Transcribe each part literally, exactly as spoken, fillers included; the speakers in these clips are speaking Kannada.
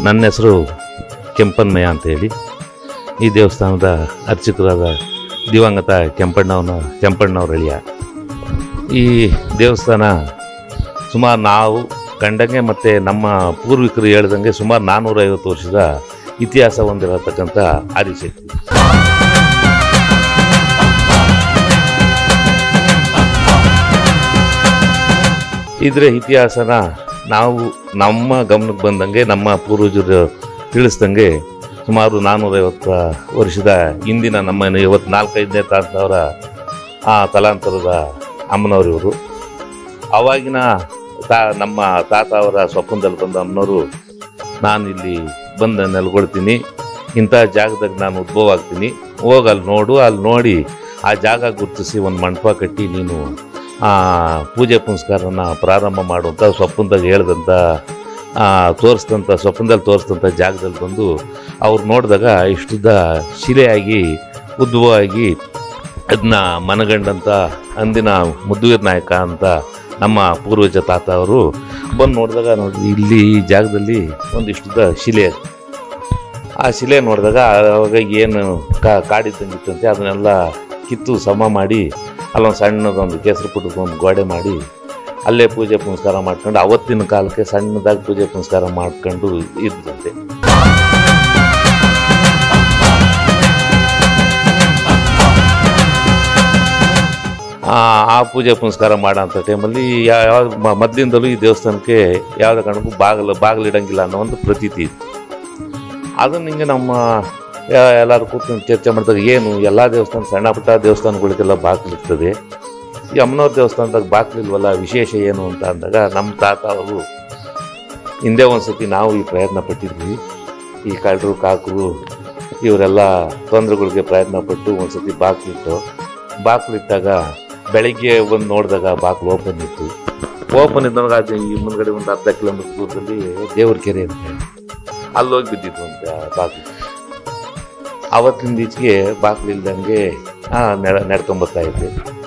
ನನ್ನ ಹೆಸರು ಕೆಂಪನ್ಮಯ್ಯ ಅಂತೇಳಿ. ಈ ದೇವಸ್ಥಾನದ ಅರ್ಚಕರಾದ ದಿವಂಗತ ಕೆಂಪಣ್ಣವನ ಕೆಂಪಣ್ಣವ್ರ ಅಳಿಯ. ಈ ದೇವಸ್ಥಾನ ಸುಮಾರು ನಾವು ಕಂಡಂಗೆ ಮತ್ತು ನಮ್ಮ ಪೂರ್ವಿಕರು ಹೇಳ್ದಂಗೆ ಸುಮಾರು ನಾನ್ನೂರೈವತ್ತು ವರ್ಷದ ಇತಿಹಾಸ ಹೊಂದಿರತಕ್ಕಂಥ ಆದಿಶಕ್ತಿ. ಇದರ ಇತಿಹಾಸನ ನಾವು ನಮ್ಮ ಗಮನಕ್ಕೆ ಬಂದಂಗೆ ನಮ್ಮ ಪೂರ್ವಜರು ತಿಳಿಸ್ದಂಗೆ ಸುಮಾರು ನಾನ್ನೂರೈವತ್ತು ವರ್ಷದ ಹಿಂದಿನ ನಮ್ಮ ಇವತ್ತು ನಾಲ್ಕೈದನೇ ತಾತವರ ಆ ತಲಾಂತರದ ಅಮ್ಮನವರಿವರು. ಆವಾಗಿನ ತಾ ನಮ್ಮ ತಾತ ಅವರ ಸ್ವಪ್ನದಲ್ಲಿ ಬಂದ ಅಮ್ಮನವರು, ನಾನು ಇಲ್ಲಿ ಬಂದು ನೆಲೆಗೊಳ್ತೀನಿ, ಇಂಥ ಜಾಗದಾಗ ನಾನು ಉದ್ಭವ ಆಗ್ತೀನಿ, ಹೋಗಿ ಅಲ್ಲಿ ನೋಡು, ಅಲ್ಲಿ ನೋಡಿ ಆ ಜಾಗ ಗುರುತಿಸಿ ಒಂದು ಮಂಟಪ ಕಟ್ಟಿ ನೀನು ಪೂಜೆ ಪುನಸ್ಕಾರನ ಪ್ರಾರಂಭ ಮಾಡುವಂಥ ಸ್ವಪ್ನದಾಗ ಹೇಳ್ದಂಥ ತೋರಿಸಿದಂಥ ಸ್ವಪ್ನದಲ್ಲಿ ತೋರಿಸಿದಂಥ ಜಾಗದಲ್ಲಿ ಬಂದು ಅವ್ರು ನೋಡಿದಾಗ ಇಷ್ಟುದ್ದ ಶಿಲೆಯಾಗಿ ಉದ್ಭವ ಆಗಿ ಅದನ್ನ ಮನಗಂಡಂಥ ಅಂದಿನ ಮುದ್ದುವೀರ ನಾಯಕ ಅಂತ ನಮ್ಮ ಪೂರ್ವಜ ತಾತ ಅವರು ಬಂದು ನೋಡಿದಾಗ ನೋಡಿ ಇಲ್ಲಿ ಈ ಜಾಗದಲ್ಲಿ ಒಂದಿಷ್ಟುದ್ದ ಶಿಲೆ, ಆ ಶಿಲೆ ನೋಡಿದಾಗ ಅವಾಗ ಏನು ಕಾಡಿದ್ದಂಗಿತ್ತಂತೆ ಅದನ್ನೆಲ್ಲ ಕಿತ್ತು ಸಮ ಮಾಡಿ ಅಲ್ಲೊಂದು ಸಣ್ಣದೊಂದು ಕೇಸರಿ ಪುಟ್ಟದೊಂದು ಗೋಡೆ ಮಾಡಿ ಅಲ್ಲೇ ಪೂಜೆ ಪುನಸ್ಕಾರ ಮಾಡ್ಕೊಂಡು ಅವತ್ತಿನ ಕಾಲಕ್ಕೆ ಸಣ್ಣದಾಗಿ ಪೂಜೆ ಪುನಸ್ಕಾರ ಮಾಡ್ಕೊಂಡು ಇದ್ದಂತೆ. ಆ ಪೂಜೆ ಪುನಸ್ಕಾರ ಮಾಡೋಂಥ ಟೈಮಲ್ಲಿ ಯಾವ ಮೊದಲಿಂದಲೂ ಈ ದೇವಸ್ಥಾನಕ್ಕೆ ಯಾವುದೇ ಕಾರಣಕ್ಕೂ ಬಾಗಿಲು ಬಾಗಿಲಿಡಂಗಿಲ್ಲ ಅನ್ನೋ ಒಂದು ಪ್ರತೀತಿ ಇತ್ತು. ಅದನ್ನು ಹಿಂಗೆ ನಮ್ಮ ಎಲ್ಲರೂ ಕೂತ್ಕೊಂಡು ಚರ್ಚೆ ಮಾಡಿದಾಗ ಏನು ಎಲ್ಲ ದೇವಸ್ಥಾನ ಸಣ್ಣ ಪುಟ್ಟ ದೇವಸ್ಥಾನಗಳಿಗೆಲ್ಲ ಬಾಗಿಲಿರ್ತದೆ, ಈ ಅಮ್ಮನವ್ರ ದೇವಸ್ಥಾನದಾಗ ಬಾಗಿಲಿಲ್ವಲ್ಲ, ವಿಶೇಷ ಏನು ಅಂತ ಅಂದಾಗ ನಮ್ಮ ತಾತ ಅವರು ಹಿಂದೆ ಒಂದು ಸತಿ ನಾವು ಈ ಪ್ರಯತ್ನ ಪಟ್ಟಿದ್ವಿ. ಈ ಕಳ್ಳರು ಕಾಕರು ಇವರೆಲ್ಲ ತೊಂದರೆಗಳಿಗೆ ಪ್ರಯತ್ನ ಪಟ್ಟು ಒಂದು ಸತಿ ಬಾಗಿಲಿಟ್ಟು ಬಾಗಿಲಿಟ್ಟಾಗ ಬೆಳಗ್ಗೆ ಬಂದು ನೋಡಿದಾಗ ಬಾಗಿಲು ಓಪನ್ ಇತ್ತು. ಓಪನ್ ಇದ್ದಾಗ ಅದು ಈ ಮುಂದ್ಗಡೆ ಒಂದು ಅರ್ಧ ಕಿಲೋಮೀಟರ್ ದೂರದಲ್ಲಿ ದೇವ್ರ ಕೆರೆ ಅಂತ ಅಲ್ಲಿ ಹೋಗಿ ಬಿದ್ದಿತ್ತು ಅಂತ ಬಾಗಿಲು. ಆವತ್ತಿನ ಈಚೆಗೆ ಬಾಗಿಲು ಇಲ್ದಂಗೆ ನೆಡ ನಡ್ಕೊಂಬರ್ತಾ ಇದ್ದೆ.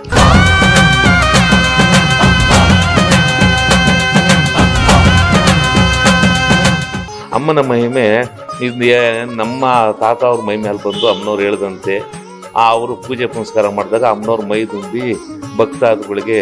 ಅಮ್ಮನ ಮಹಿಮೆ ಇದು ನಮ್ಮ ತಾತ ಅವ್ರ ಮೈ ಮೇಲೆ ಬಂದು ಅಮ್ಮನವ್ರು ಹೇಳ್ದಂತೆ ಅವರು ಪೂಜೆ ಪುನಸ್ಕಾರ ಮಾಡಿದಾಗ ಅಮ್ಮನವ್ರ ಮೈ ತುಂಬಿ ಭಕ್ತಾದಿಗಳಿಗೆ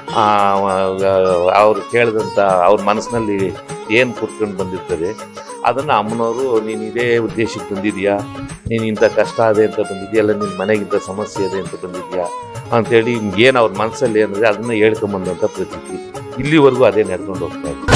ಅವ್ರು ಕೇಳಿದಂಥ ಅವ್ರ ಮನಸ್ಸಿನಲ್ಲಿ ಏನು ಕೂತ್ಕೊಂಡು ಬಂದಿರ್ತದೆ ಅದನ್ನು ಅಮ್ಮನವರು ನೀನು ಇದೇ ಉದ್ದೇಶಕ್ಕೆ ಬಂದಿದೆಯಾ, ನೀನು ಇಂಥ ಕಷ್ಟ ಅದೇ ಅಂತ ಬಂದಿದೆಯಲ್ಲ, ನಿನ್ನ ಮನೆಗಿಂತ ಸಮಸ್ಯೆ ಇದೆ ಅಂತ ಬಂದಿದೆಯಾ ಅಂಥೇಳಿ ಏನು ಅವ್ರ ಮನಸ್ಸಲ್ಲಿ ಏನಿದೆ ಅದನ್ನು ಹೇಳ್ಕೊಂಬಂದಂಥ ಪ್ರತೀತಿ ಇಲ್ಲಿವರೆಗೂ ಅದೇ ನಡ್ಕೊಂಡು ಹೋಗ್ತಾ ಇದೆ.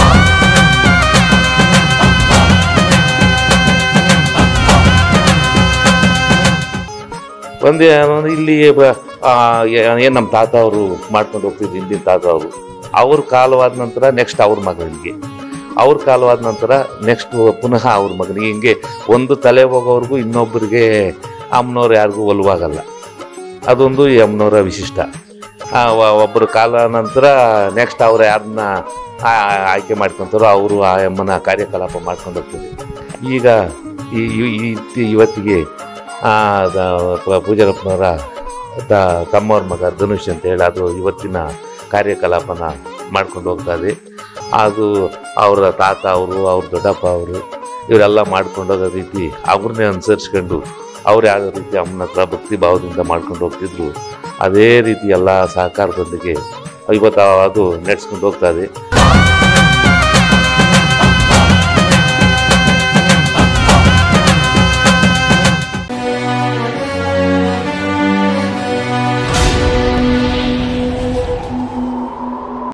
ಒಂದೇ ಇಲ್ಲಿ ಏನು ನಮ್ಮ ತಾತ ಅವರು ಮಾಡ್ಕೊಂಡು ಹೋಗ್ತಿದ್ರು ಹಿಂದಿನ ತಾತ ಅವರು, ಅವ್ರ ಕಾಲವಾದ ನಂತರ ನೆಕ್ಸ್ಟ್ ಅವ್ರ ಮಗನಿಗೆ, ಅವ್ರ ಕಾಲವಾದ ನಂತರ ನೆಕ್ಸ್ಟ್ ಪುನಃ ಅವ್ರ ಮಗನಿಗೆ, ಹಿಂಗೆ ಒಂದು ತಲೆ ಹೋಗೋವ್ರಿಗೂ ಇನ್ನೊಬ್ಬರಿಗೆ ಅಮ್ಮನವ್ರು ಯಾರಿಗೂ ಒಲವಾಗಲ್ಲ. ಅದೊಂದು ಈ ಅಮ್ಮನವರ ವಿಶಿಷ್ಟ. ಒಬ್ಬರ ಕಾಲ ನಂತರ ನೆಕ್ಸ್ಟ್ ಅವ್ರು ಯಾರನ್ನ ಆಯ್ಕೆ ಮಾಡ್ಕೊತಾರೋ ಅವರು ಆ ಅಮ್ಮನ ಕಾರ್ಯಕಲಾಪ ಮಾಡ್ಕೊಂಡು ಹೋಗ್ತಾರೆ. ಈಗ ಈ ಇವತ್ತಿಗೆ ಪೂಜಾರಪ್ಪನವರ ತಮ್ಮವ್ರ ಮಗ ಧನುಷ್ ಅಂತ ಹೇಳಿ ಅದು ಇವತ್ತಿನ ಕಾರ್ಯಕಲಾಪನ ಮಾಡ್ಕೊಂಡು ಹೋಗ್ತಾ ಇದೆ. ಅದು ಅವರ ತಾತ ಅವರು, ಅವ್ರ ದೊಡ್ಡಪ್ಪ ಅವರು ಇವರೆಲ್ಲ ಮಾಡ್ಕೊಂಡೋಗೋ ರೀತಿ ಅವ್ರನ್ನೇ ಅನುಸರಿಸ್ಕೊಂಡು ಅವ್ರು ಯಾವುದೇ ರೀತಿ ಅಮ್ಮನ ಹತ್ರ ಭಕ್ತಿ ಭಾವದಿಂದ ಮಾಡ್ಕೊಂಡು ಹೋಗ್ತಿದ್ರು, ಅದೇ ರೀತಿ ಎಲ್ಲ ಸಹಕಾರದೊಂದಿಗೆ ಇವತ್ತು ಅದು ನಡೆಸ್ಕೊಂಡು ಹೋಗ್ತಾ ಇದೆ.